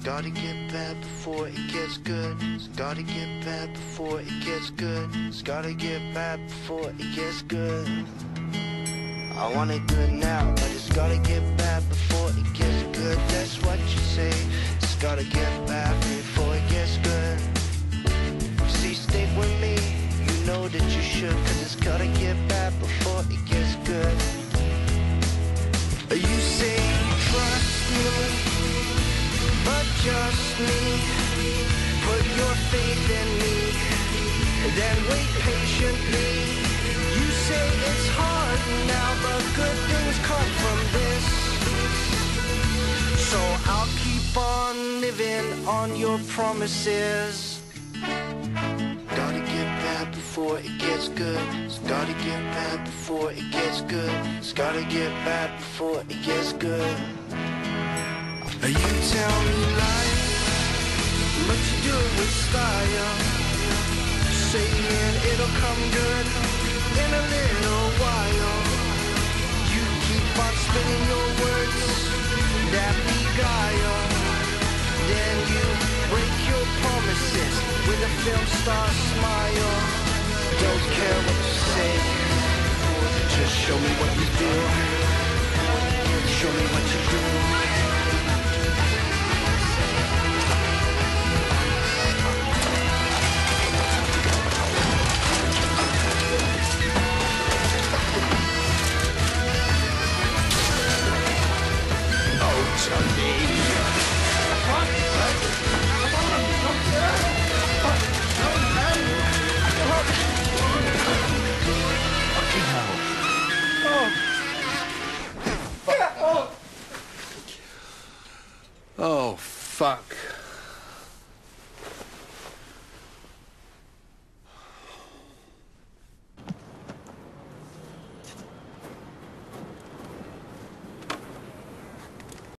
gotta get bad before it gets good. It's gotta get bad before it gets good. It's gotta get bad before it gets good. I want it good now, but it's gotta get bad before it gets good. That's what you say. It's gotta get bad before it gets good. See, stick with me, you know that you should, cause it's gotta get bad before it gets good. You say you trust me, but just me. Put your faith in me, then wait patiently. You say it's hard now, but good things come from this. So I'll keep on living on your promises. Gotta get bad before it gets good. It's gotta get bad before it gets good. It's gotta get bad before it gets good. You tell me lies, but you do it with style, saying it'll come good in a little while. You keep on spinning your words that beguile. Then you break your promises with a film star smile. Don't care what you say, just show me what you do. Show me what you do. Oh, fuck.